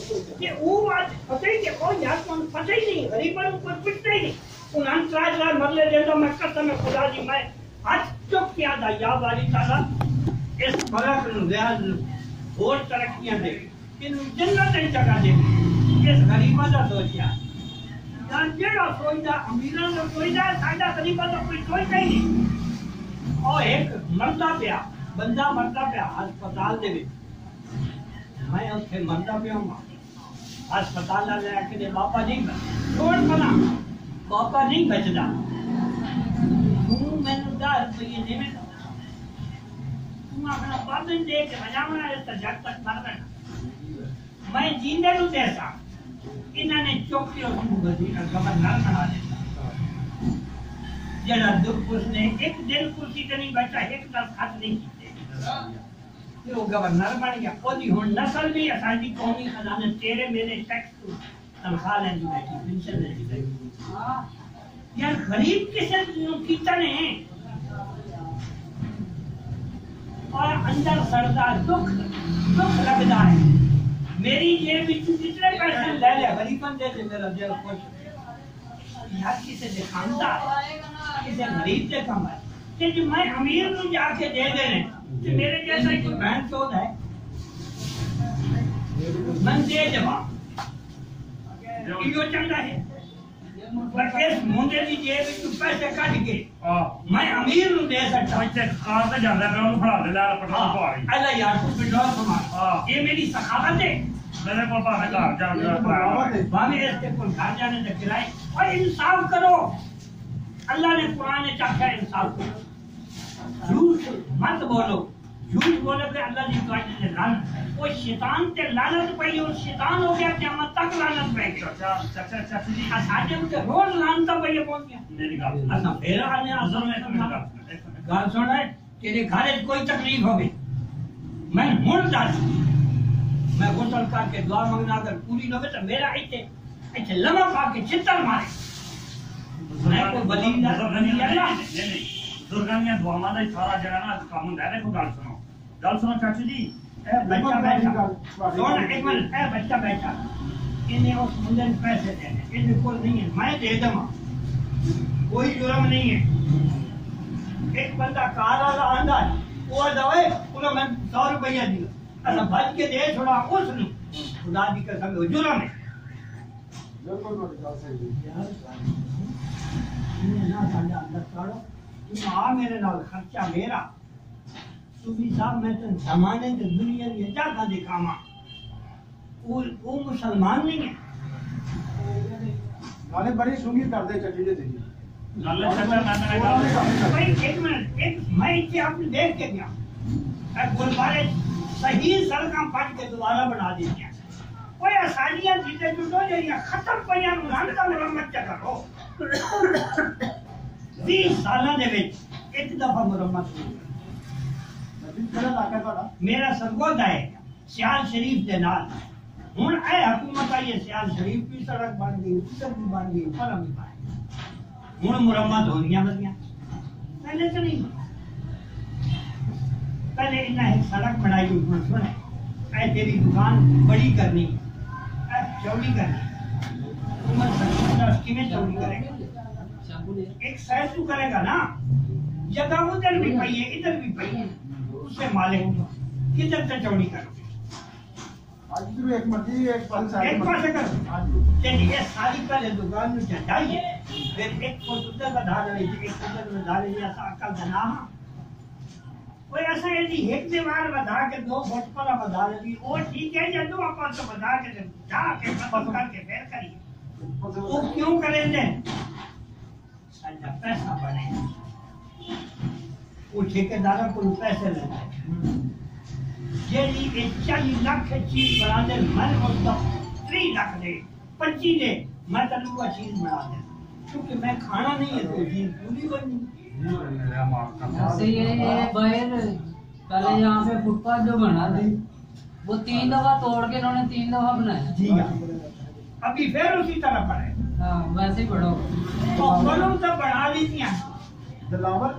कि वो आज पता ही देखो यार कौन पता ही नहीं गरीबों को कुछ नहीं उन्हें ट्राई मरले देता मैं कसम खुदा दी मैं आज चुप किया था या वाली ताला इस फर्क नु रियाज और तरक्कियां दे इन जन्नत की जगह दे इस गरीबा दा सोचिया यार जेड़ा सोचदा अमीरां दा सोचदा साडा गरीबा दा कोई सोचदा ही नहीं और एक मरदा पिया बंदा मरदा पिया अस्पताल दे विच मैं उसे मरदा पिया हूं अस्पताल ले आके बाबा नहीं छोड़ बना बाबा नहीं बचदा तू मैंने 10 रुपये दे में तू अपना बाबन दे के बजावना है तो जग तक मरना मैं जींदे नु देसा इन्होंने चौकी और गवर्नर बना दिया जरा दुख उसने एक दिन कुर्सी ते नहीं बैठा एक दस हाथ नहीं कीते वो गवर्नर बन गया ओदी हुन नस्ल भी असाडी कौमी खजाने तेरे मेरे टैक्स तनख्वाह लेंदी बैठी पेंशन लेंदी बैठी यार गरीब किसे कीता ने और अंदर सड़दा दुख लगदा है मेरी जेब में कितने पैसे ले ले गरीबन दे दे मेरा दिल खुश यार किसे दिखांदा किसे गरीब से कम है कि जो मैं अमीर को जाके दे देने कि मेरे जैसा कोई बहन चोद है मन दे जवाब यो चंगा है पर इस मुंडे की जेब में पैसे काट के मैं अमीर को दे सकता हूं कार पे जांदा मैं उन्हें फड़ा दे ला पटा को आ रही अल्लाह यार तू बिठा समार ये मेरी सखावत है मेरे को बाहर घर जाने बामे इसके को घर जाने से खिलाए और इंसाफ करो अल्लाह ने कुरान में चाहा इंसाफ करो झूठ मत बोलो झूठ बोले तो अल्लाह की दुआ से लानत वो शैतान ते लानत पई और शैतान हो गया क़यामत तक लानत पई अच्छा जी आसाने उनके रोज लानत पई पहुंच गया मेरी बात अच्छा फिर आने असल में गाल सुन है तेरे घर में कोई तकलीफ हो गई मैं मुड़ दास मैं गुस्सा करके दुआ मांगना अगर पूरी न हो तो मेरा इथे लम्हा पाके चित्तर मारे मैं कोई बली नहीं नहीं दुर्गानिया दुआ मांगना सारा जगह ना काम होता है देखो गाल सुनो चाचू जी ए बच्चा बैठा सुन एक मिनट ए बच्चा बैठा इन्हें उस मुंडे ने पैसे देने ये कोई नहीं है मैं दे दूंगा कोई जुर्म नहीं है एक बंदा कार वाला आंदा वो दवे उन्हें मैं 100 रुपया दिया अच्छा बच के दे थोड़ा उस नु खुदा की कसम हो जुर्म है बिल्कुल मेरी बात सही है यार ना साडा अंदर काढ़ो तू आ मेरे नाल खर्चा मेरा सुबी साहब मैं तो जमाने की दुनिया में क्या का दिखावा वो मुसलमान नहीं है नाले बड़ी सुंगी कर दे चटी दे नाले चटा ना भाई एक मिनट एक मैं इसे आपने देख के गया अब गुरुद्वारे सही सड़कां पट के दोबारा बना दी क्या कोई आसानियां चीजें जुटो जरिया खत्म पईयां नु रंग मुरम्मत करो 20 साल दे विच एक दफा मुरम्मत मेरा सरगोदा है सियाल शरीफ के नाल हुन ए हुकूमत आई है सियाल शरीफ की सड़क बन गई उधर भी बन गई फलम भी बन हुन मुरम्मत होनियां बनियां पहले तो नहीं पहले इन्हें एक सड़क बनाई हुई सुन ऐ तेरी दुकान बड़ी करनी ऐ चौड़ी करनी हुकूमत सरकार किवें चौड़ी करेगा एक साइड तू करेगा ना जगह उधर भी पई है इधर भी पई है उससे मालिक किधर से चौड़ी करोगे आज भी एक मर्जी एक पास कर चलिए ये सारी पहले दुकान में चढ़ाइए फिर एक फुट उधर बढ़ा लीजिए एक उधर बढ़ा लीजिए ऐसा अकल देना कोई ऐसा यदि एक दीवार बढ़ा के 2 फुट पर बढ़ा ली वो ठीक है या 2 अपन तो बढ़ा के जाके पकड़ के फिर करिए वो क्यों करेंगे अच्छा पैसा बढ़े वो ठेकेदारों को पैसे लेते हैं यदि 40 लाख चीज बना दे मैं उसका 3 लाख दे 25 दे मैं तो वो चीज बना दे क्योंकि मैं खाना नहीं है तो चीज पूरी बनी ऐसे ये बाहर पहले यहाँ पे फुटपाथ जो बना था वो 3 दफा तोड़ के इन्होंने 3 दफा बनाया जी अभी फिर उसी तरह पड़े हाँ वैसे ही पढ़ो तो बोलो तो बढ़ा लीजिए दिलावर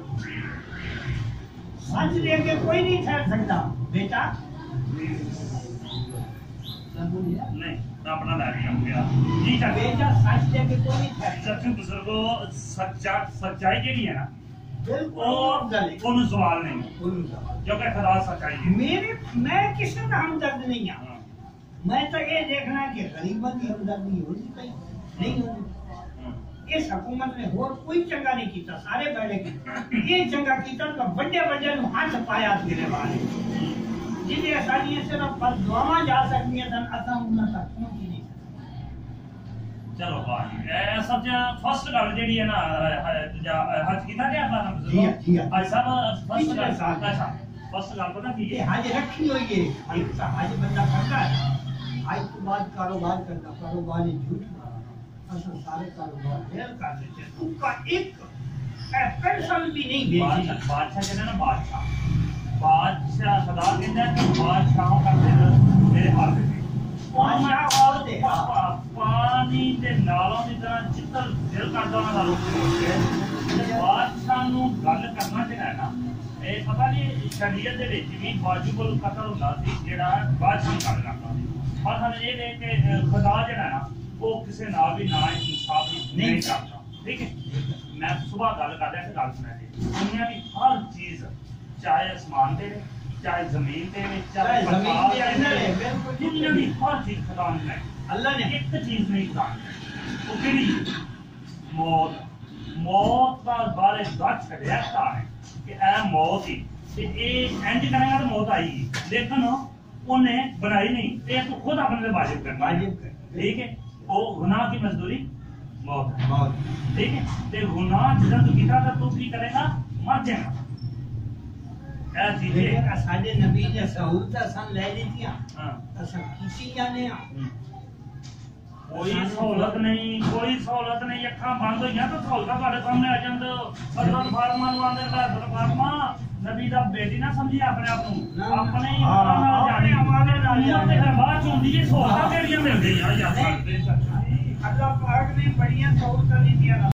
सच दे के कोई नहीं ठहर सकता बेटा नहीं अपना ला गया जी का बेटा सच लेके कोई नहीं ठहर सच्चू बुजुर्गो सच्चाई ਜਿਹੜੀ ਹੈ ਨਾ बिल्कुल ਉਹਨੂੰ ਸਵਾਲ ਨਹੀਂ क्योंकि खुदा सच्चाई है मेरे मैं किसी का हमदर्द नहीं हूं मैं तो ये देखना कि गरीबों की हमदर्दी होनी चाहिए नहीं होनी इस हुकूमत ने और कोई चंगा नहीं किया सारे बैठे ये चंगा किया तो बड़े बड़े हाथ पाया गिरे वाले जिन्हें आसानियां से बस दुआवां जा सकती हैं असा उन्हें तक पहुंच नहीं चलो बात सब फर्स्ट गल जी है ना हज किया गया आज सब फर्स्ट गल फर्स्ट गल पता की ये हज रखी हुई है हज बंदा करता है आज के बाद कारोबार करना कारोबार ही झूठ असल सारे कारोबार फेल कर देते उनका एक पेंशन भी नहीं भेजी बादशाह कहते ना बादशाह खुदा कहता है कि बादशाहों का दिल मेरे हाथ में पानी के नालों की तरह जितना दिल करता उन्होंने रुक बादशाह नूं गल करना चाहिए ना ये पता नहीं शरीयत दे विच भी वाजिबुल कत्ल हुंदा सी जेड़ा बादशाह गल करदा सी पर हम ये देख के खुदा जेड़ा ना वो किसी नाल भी ना इंसाफ नहीं करता ठीक है मैं सुबह गल करदा कि गल सुना जी दुनिया की हर चीज चाहे आसमान दे चाहे जमीन दे चाहे जमीन के अंदर है बिल्कुल दुनिया की हर चीज खुदा ने अल्लाह ने एक चीज नहीं दी वो केड़ी मौत का बारे दस छड़िया है कि ए मौत ही ते ए एंड करेगा तो मौत आएगी लेकिन उन्हें बनाई नहीं ये तो खुद अपने लिए वाजिब करना ठीक है वो गुनाह की मजदूरी मौत है ठीक है ते गुनाह जिदा तू कीता तो तू की करेगा मर जाएगा साडे नबी ने सहूलत सन ले लीतियां हां असा किसी जाने कोई सहूलत नहीं अखा बंद होइयां तो सहूलत ਤੁਹਾਡੇ ਸਾਹਮਣੇ ਆ ਜਾਂਦੇ ਹਜ਼रत ਫਾਰਮਾਂ ਨੂੰ ਆਂਦੇ ਹਜ਼रत ਫਾਰਮਾ नबी ਦਾ बेटी ना समझी अपने आप ਨੂੰ अपने ही ਨਾਲ ਜਾਣੇ हमारे ਨਾਲ ਜਾਣੇ ਤੇ ਬਾਅਦ ਚ ਹੁੰਦੀ ਜੇ सहूलਤਾਂ ਕਿਹੜੀਆਂ ਮਿਲਦੀਆਂ ਯਾਰ ਸਾਡੇ अल्लाह पाक ने बड़ियां सहूलतां दी